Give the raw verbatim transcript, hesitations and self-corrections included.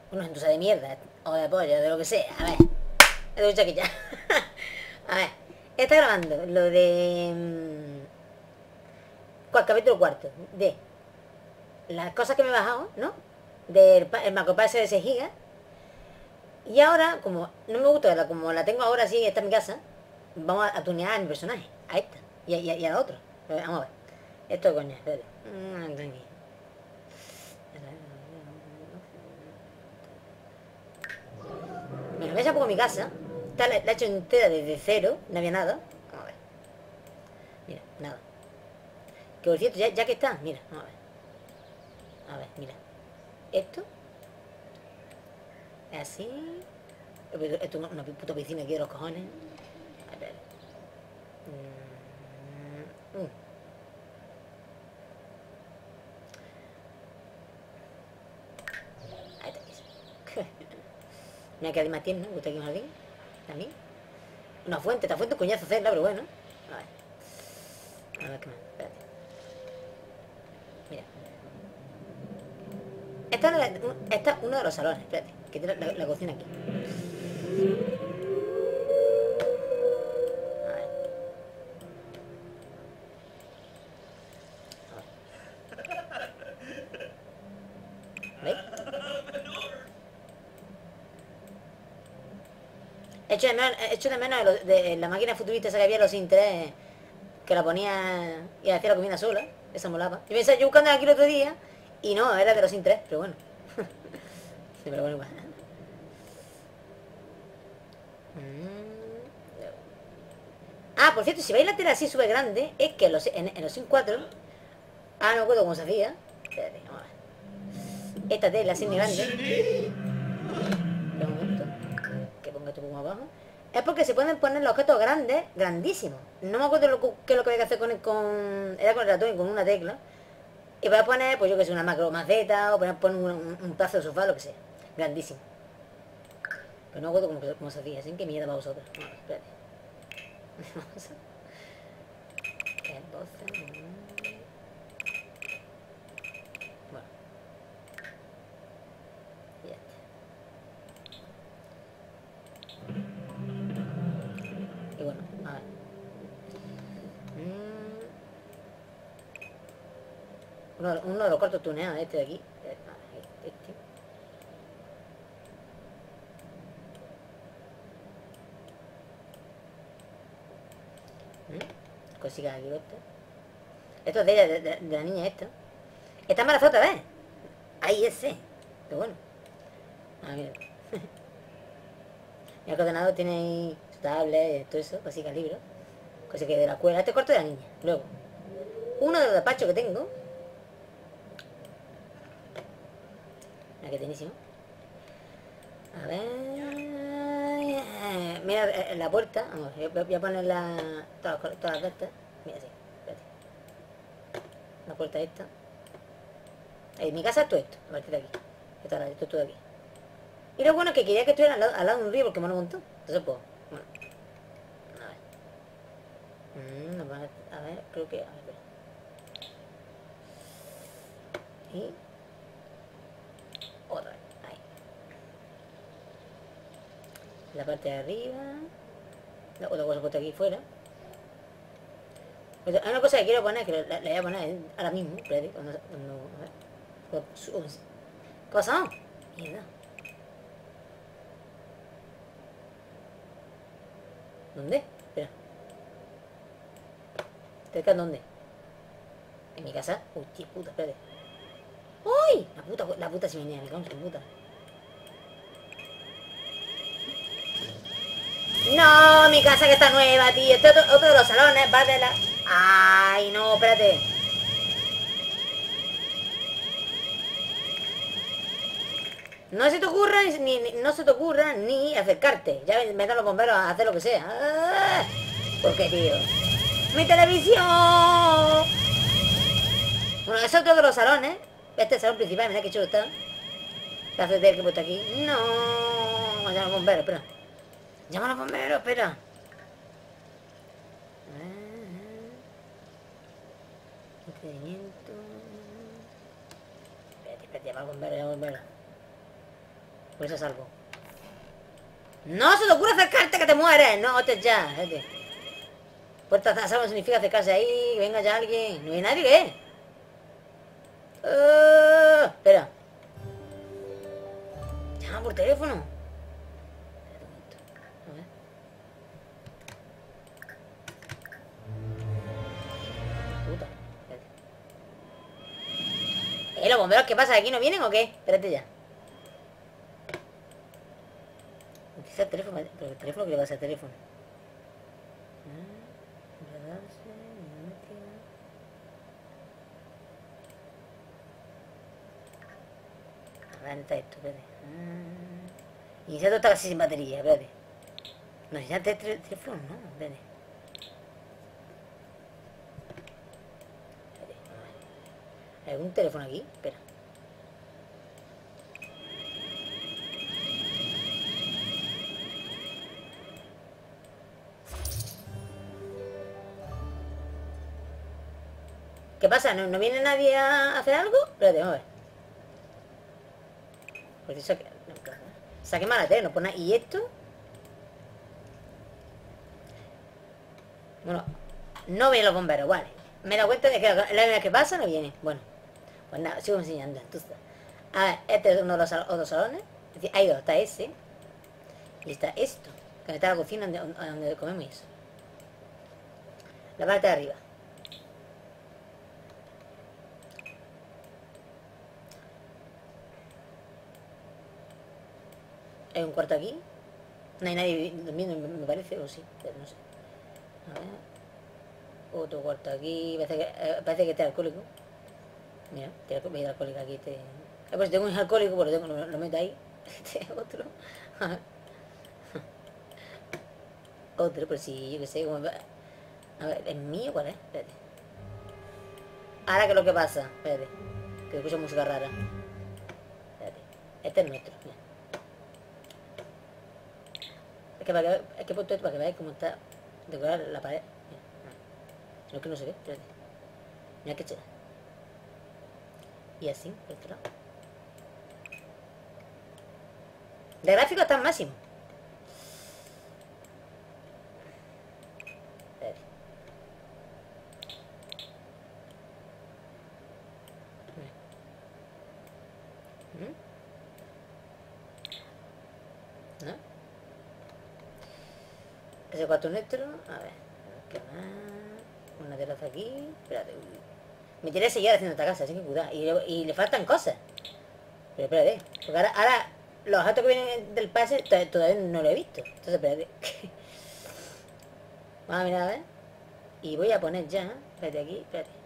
Una gentuza de mierda. O de pollo, de lo que sea. A ver. Escucha aquí ya. A ver. Está grabando lo de... mm, cual- capítulo cuarto. De las cosas que me he bajado, ¿no? Del pa- el macropass de seis gigas. Y ahora, como no me gusta, la- como la tengo ahora así, está en mi casa, vamos a, a tunear a mi personaje. A esta. Y a, y a, y a la otra. Vamos a ver. Esto coño, espérate. Mm, tranqui. Mira, me he poco mi casa. Está la, la he hecho entera desde cero. No había nada. Vamos a ver. Mira, nada. Que por cierto, ya, ya que está, mira, vamos a ver. A ver, mira. Esto. Así. Esto es una puta piscina aquí de los cojones. A ver. Mm, mm. Ahí está. Mira que más tierno. Me gusta aquí un jardín. También. Una fuente. Esta fuente es coñazo hacerla, pero bueno. A ver. A ver qué más. Espérate. Mira. Esta es, la- esta es uno de los salones. Espérate. Que tiene la, la cocina aquí. A ver. ¿Veis? Echo de menos, echo de, menos de, lo- de la máquina futurista esa que había los interés, que la ponía y hacía la comida sola. Esa molaba. Yo pensaba, yo buscando aquí el otro día y no, era de los interés, pero bueno. Sí, pero bueno, igual. Mm. Ah, por cierto, si veis la tela así súper grande, es que los, en, en los Sims cuatro. Ah, no me acuerdo cómo se hacía. Espérate, vamos a ver. Esta tela así de grande. Espera un momento. Que ponga esto un poco más abajo. Es porque se pueden poner los objetos grandes, grandísimos. No me acuerdo lo, que- qué es lo que había que hacer con, el- con... Era con el ratón y con una tecla. Y voy a poner, pues yo que sé, una macro maceta o poner, poner un, un, un pedazo de sofá, lo que sea. Grandísimo. Pero no me acuerdo cómo, cómo se hacía. Así que mierda para vosotros. No, espérate. Vamos a... doce. Bueno, ya está. Y bueno, a ver. Mm, uno, uno de los cuartos tuneados, este de aquí. Eh, ah, Este. ¿Mm? Cositas aquí, esto. Esto es de ella, de, de- de la niña esta. Está embarazada otra vez. Ahí ese. Pero bueno. Ah, mira. Mi ordenador tiene ahí su tablet, todo eso, cositas libros. Cosas que de la escuela. Este cuarto de la niña. Luego, uno de los despachos que tengo. Mira que tenísimo. A ver. Mira eh, la puerta. Vamos, voy a poner la, todas, todas las puertas. Mira así. Espérate. La puerta esta. En mi casa es todo esto, a partir de aquí. Esto, esto es todo aquí. Y lo bueno es que quería que estuviera al lado, al lado de un río porque me lo montó. Entonces pues, bueno. A ver. Mm, no, a ver, a ver, creo que. A ver, espera. Y. Otra vez. Ahí. La parte de arriba. La otra cosa puesta aquí fuera. Hay una cosa que quiero poner, que la, la voy a poner ahora mismo. Espérate, cuando, cuando, a ver. ¿Qué pasa? Mierda. ¿Dónde? Espera. ¿Cerca dónde? ¿En mi casa? Uy, qué puta, espérate. ¡Uy! La puta, la puta chimenea, me cago en su puta. No, mi casa que está nueva, tío. Este es otro, otro de los salones, va de la... Ay, no, espérate. No se te ocurra ni, ni- no se te ocurra ni acercarte. Ya me dan los bomberos a hacer lo que sea. Ah, ¿por qué, tío? ¡Mi televisión! Bueno, eso es otro de los salones. Este es el salón principal, mira qué chulo está. La C D que he puesto aquí. No. Llama a los bomberos, espera. Llama a los bomberos, espera. Entretenimiento. Espérate, espérate, llama a los bomberos, llama a los bomberos. Pues es algo. ¡No se te ocurre acercarte que te mueres! No, te ya, vete. Puerta a salvo significa acercarse ahí, que venga ya alguien. ¿No hay nadie? ¿Qué? Uh, espera. Llama por teléfono. Espera un momento. A ver. Puta. Espérate. ¿Eh, los bomberos qué pasa? ¿Aquí no vienen o qué? Espérate ya. Utiliza el teléfono. ¿Pero el teléfono qué le pasa al teléfono? A ver, está esto, espérate. Ah. Iniciando está casi sin batería, espérate. No, ya te teléfono, no, espérate. ¿Hay algún teléfono aquí? Espera. ¿Qué pasa? ¿No, ¿No viene nadie a hacer algo? Espérate, vamos a ver. Pues eso que... No, claro. Saque mala tele, no pone... ¿Y esto? Bueno, no vienen los bomberos, vale. Me he dado cuenta de que la vez que pasa no viene. Bueno, pues nada, sigo enseñando. Entonces, a ver, este es uno de los sal otros salones. Es decir, hay dos, está ese. Y está esto, que está la cocina donde, donde comemos eso. La parte de arriba. Hay un cuarto aquí. No hay nadie durmiendo, me parece, o sí, pero no sé. A ver. Otro cuarto aquí. Parece que, eh, parece que está alcohólico. Mira, tiene bebida alcohólica aquí. Este... Ah, pues tengo un alcohólico, pues lo, tengo, lo, lo meto ahí. Este otro. Otro, pues sí, yo qué sé. Como... A ver, ¿es mío cuál es? Espérate. Ahora, ¿qué es lo que pasa? Espérate. Que escucho música rara. Espérate. Este es nuestro. Mira. Es que, para que, es que he puesto esto para que veáis cómo está decorada la pared. Mira. No es que no se ve, espérate. Mira que chela. Y así, por este lado. De gráfico está al máximo. Espérate. ¿Mm? ¿No? Ese cuarto nuestro. A ver. ¿Qué más? Una terraza aquí. Espérate. Me quiere seguir haciendo esta casa, así que cuidado. Y, le- y le faltan cosas. Pero espérate. Porque ahora, ahora los objetos que vienen del pase to- todavía no lo he visto. Entonces espérate. Vamos a mirar a ver. Y voy a poner ya. Espérate aquí. Espérate.